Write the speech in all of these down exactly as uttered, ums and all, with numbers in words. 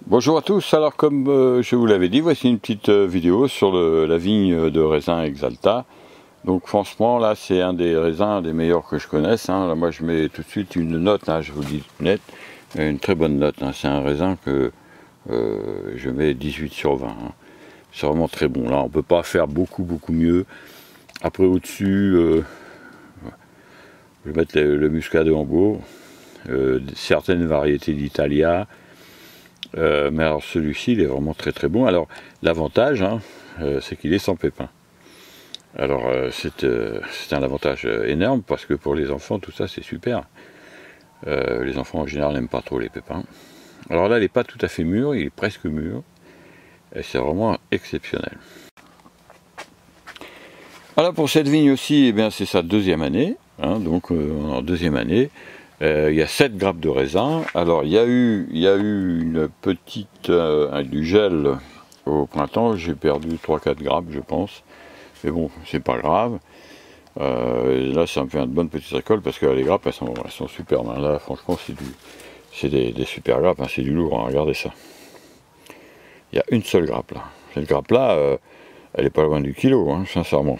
Bonjour à tous, alors comme euh, je vous l'avais dit, voici une petite euh, vidéo sur le, la vigne de raisin Exalta. Donc franchement là c'est un des raisins des meilleurs que je connaisse, hein. Là, moi je mets tout de suite une note, hein, je vous le dis net, une très bonne note, hein. C'est un raisin que euh, je mets dix-huit sur vingt, hein. C'est vraiment très bon, là on ne peut pas faire beaucoup beaucoup mieux. Après au-dessus, euh, je vais mettre le, le muscat de Hambourg, euh, certaines variétés d'Italia. Euh, mais alors celui-ci il est vraiment très très bon. Alors l'avantage hein, euh, c'est qu'il est sans pépins. Alors euh, c'est euh, un avantage énorme parce que pour les enfants tout ça c'est super. Euh, les enfants en général n'aiment pas trop les pépins. Alors là il n'est pas tout à fait mûr, il est presque mûr. Et c'est vraiment exceptionnel. Alors pour cette vigne aussi, eh bien c'est sa deuxième année. Hein, donc euh, en deuxième année. Euh, il y a sept grappes de raisin. Alors il y a eu, il y a eu une petite euh, du gel au printemps, j'ai perdu trois quatre grappes je pense. Mais bon, c'est pas grave. Euh, là ça me fait une bonne petite récolte parce que les grappes elles sont, elles sont superbes. Hein. Là franchement c'est du c'est des, des super grappes, hein. C'est du lourd, hein. Regardez ça. Il y a une seule grappe là. Cette grappe là, euh, elle est pas loin du kilo, hein, sincèrement.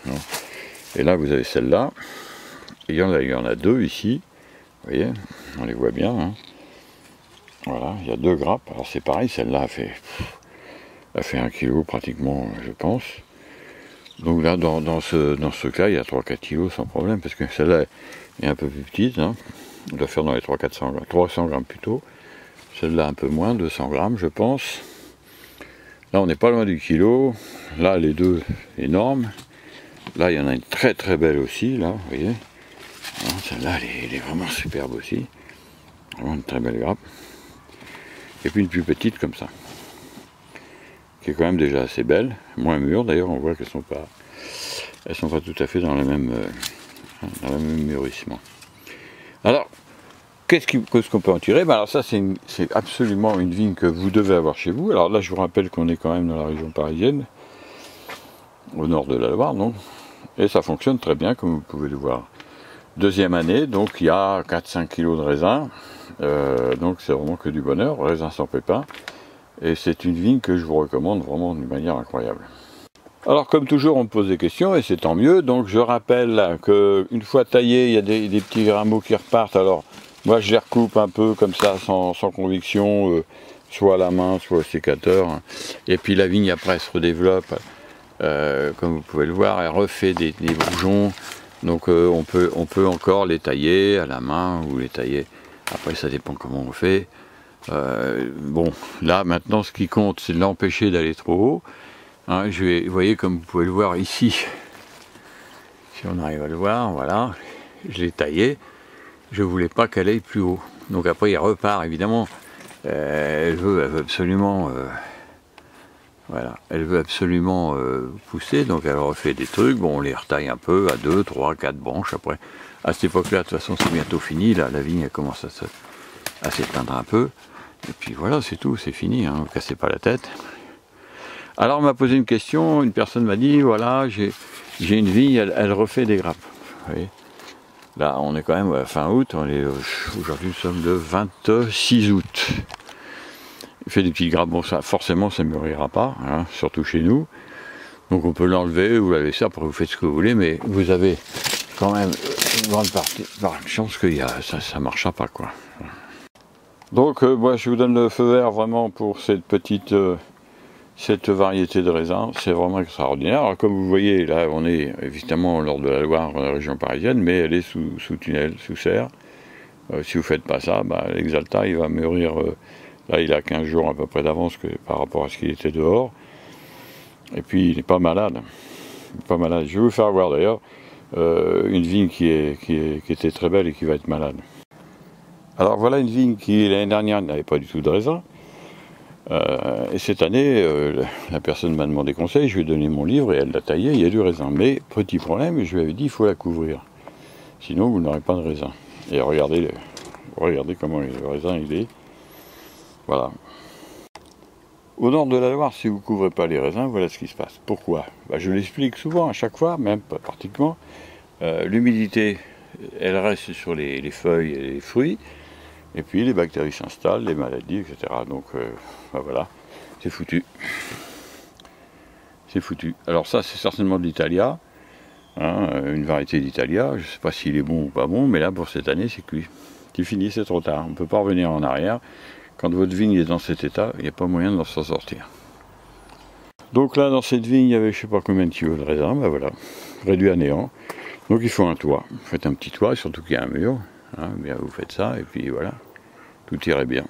Et là vous avez celle-là. Il y en a, il y en a deux ici. Vous voyez, on les voit bien. Hein. Voilà, il y a deux grappes. Alors c'est pareil, celle-là a fait, a fait un kilo pratiquement, je pense. Donc là, dans, dans ce, dans ce cas, il y a trois quatre kilos sans problème, parce que celle-là est un peu plus petite. Hein. On doit faire dans les trois cents grammes, trois cents grammes plutôt. Celle-là un peu moins, deux cents grammes, je pense. Là, on n'est pas loin du kilo. Là, les deux énormes. Là, il y en a une très très belle aussi, là, vous voyez. Celle-là, elle, elle est vraiment superbe aussi. Vraiment une très belle grappe. Et puis une plus petite comme ça. Qui est quand même déjà assez belle. Moins mûre d'ailleurs, on voit qu'elles sont pas. Elles sont pas tout à fait dans le même, euh, dans le même mûrissement. Alors, qu'est-ce qu'on qu qu'on peut en tirer? Ben alors ça, c'est absolument une vigne que vous devez avoir chez vous. Alors là, je vous rappelle qu'on est quand même dans la région parisienne, au nord de la Loire, donc. Et ça fonctionne très bien, comme vous pouvez le voir. Deuxième année, donc il y a quatre cinq kilos de raisin, euh, donc c'est vraiment que du bonheur, raisin sans pépins, et c'est une vigne que je vous recommande vraiment d'une manière incroyable. Alors comme toujours on me pose des questions, et c'est tant mieux, donc je rappelle qu'une fois taillé, il y a des, des petits rameaux qui repartent, alors moi je les recoupe un peu comme ça, sans, sans conviction, euh, soit à la main, soit au sécateur, et puis la vigne après elle se redéveloppe, euh, comme vous pouvez le voir, elle refait des, des bourgeons. Donc euh, on, peut, on peut encore les tailler à la main ou les tailler, après ça dépend comment on fait. Euh, bon, là maintenant ce qui compte c'est de l'empêcher d'aller trop haut. Hein, je vais, vous voyez comme vous pouvez le voir ici, si on arrive à le voir, voilà, je l'ai taillé, je ne voulais pas qu'elle aille plus haut. Donc après il repart évidemment, euh, elle, veut, elle veut absolument... Euh, Voilà, elle veut absolument euh, pousser, donc elle refait des trucs, bon on les retaille un peu à deux, trois, quatre branches après. À cette époque-là, de toute façon c'est bientôt fini, là la vigne elle commence à s'éteindre un peu. Et puis voilà, c'est tout, c'est fini, hein, ne vous cassez pas la tête. Alors on m'a posé une question, une personne m'a dit, voilà, j'ai une vigne, elle, elle refait des grappes. Vous voyez, là on est quand même à fin août, aujourd'hui nous sommes le vingt-six août. Fait des petites grappes, bon ça forcément ça ne mûrira pas, hein, surtout chez nous. Donc on peut l'enlever, vous la laissez, après vous faites ce que vous voulez, mais vous avez quand même une grande partie, par chance que y a, ça ne marchera pas quoi. Donc euh, moi je vous donne le feu vert vraiment pour cette petite euh, cette variété de raisin, c'est vraiment extraordinaire. Alors comme vous voyez là on est évidemment lors de la Loire, dans la région parisienne, mais elle est sous, sous tunnel, sous serre. Euh, si vous ne faites pas ça, bah, l'Exalta il va mûrir. Euh, Là, il a quinze jours à peu près d'avance par rapport à ce qu'il était dehors. Et puis, il n'est pas malade. Il est pas malade. Je vais vous faire voir d'ailleurs euh, une vigne qui, est, qui, est, qui était très belle et qui va être malade. Alors voilà une vigne qui, l'année dernière, n'avait pas du tout de raisin. Euh, et cette année, euh, la personne m'a demandé conseil, je lui ai donné mon livre et elle l'a taillé, il y a du raisin. Mais, petit problème, je lui avais dit, il faut la couvrir. Sinon, vous n'aurez pas de raisin. Et regardez, regardez comment le raisin il est. Voilà. Au nord de la Loire, si vous ne couvrez pas les raisins, voilà ce qui se passe. Pourquoi? Ben, je l'explique souvent, à chaque fois, même pas pratiquement. Euh, L'humidité, elle reste sur les, les feuilles et les fruits. et puis les bactéries s'installent, les maladies, et cetera. Donc euh, ben voilà, c'est foutu. C'est foutu. Alors ça, c'est certainement de l'Italia, hein, une variété d'Italia. Je ne sais pas s'il est bon ou pas bon, mais là, pour cette année, c'est cuit. C'est fini, c'est trop tard. On ne peut pas revenir en arrière. Quand votre vigne est dans cet état, il n'y a pas moyen de s'en sortir. Donc là, dans cette vigne, il y avait je ne sais pas combien de kilos de raisin, ben voilà, réduit à néant. Donc il faut un toit. Vous faites un petit toit, surtout qu'il y a un mur. Hein, bien vous faites ça, et puis voilà, tout irait bien.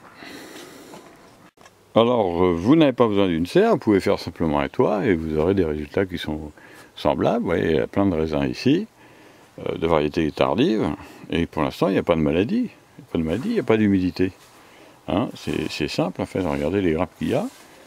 Alors, euh, vous n'avez pas besoin d'une serre, vous pouvez faire simplement un toit, et vous aurez des résultats qui sont semblables. Vous voyez, il y a plein de raisins ici, euh, de variétés tardives, et pour l'instant, il n'y a pas de maladie. Il n'y a pas de maladie, il n'y a pas d'humidité. Hein, c'est simple, en fait, regardez les grappes qu'il y a.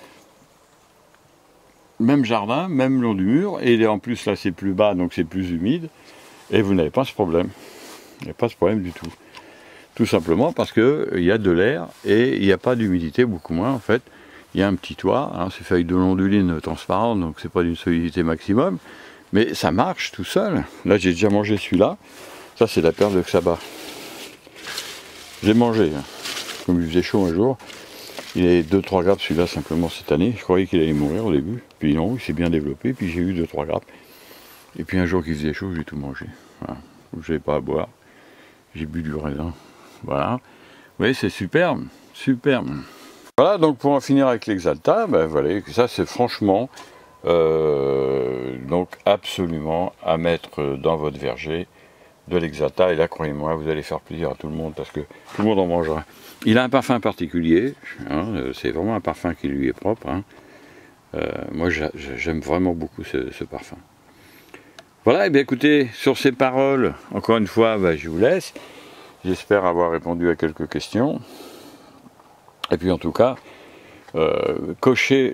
Même jardin, même long du mur, et en plus là c'est plus bas, donc c'est plus humide, et vous n'avez pas ce problème. Il n'y a pas ce problème du tout. Tout simplement parce qu'il y a de l'air, et il n'y a pas d'humidité, beaucoup moins en fait. Il y a un petit toit, hein, c'est feuilles de londuline transparentes, donc c'est pas d'une solidité maximum, mais ça marche tout seul. Là j'ai déjà mangé celui-là, ça c'est la perle de Xaba. J'ai mangé, hein. Comme il faisait chaud un jour. Il a deux trois grappes celui-là simplement cette année. Je croyais qu'il allait mourir au début. Puis non, il s'est bien développé. Puis j'ai eu deux trois grappes. Et puis un jour qu'il faisait chaud, j'ai tout mangé. Voilà. Je n'avais pas à boire. J'ai bu du raisin. Voilà. Vous voyez, c'est superbe. Superbe. Voilà, donc pour en finir avec l'Exalta, ben voilà, ça c'est franchement euh, donc absolument à mettre dans votre verger de l'Exalta. Et là, croyez-moi, vous allez faire plaisir à tout le monde parce que tout le monde en mangera. Il a un parfum particulier, hein, c'est vraiment un parfum qui lui est propre. Hein. Euh, moi, j'aime vraiment beaucoup ce, ce parfum. Voilà, et bien écoutez, sur ces paroles, encore une fois, bah, je vous laisse. J'espère avoir répondu à quelques questions. Et puis en tout cas, euh, cocher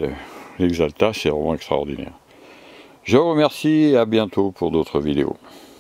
l'Exalta, le, le, c'est vraiment extraordinaire. Je vous remercie et à bientôt pour d'autres vidéos.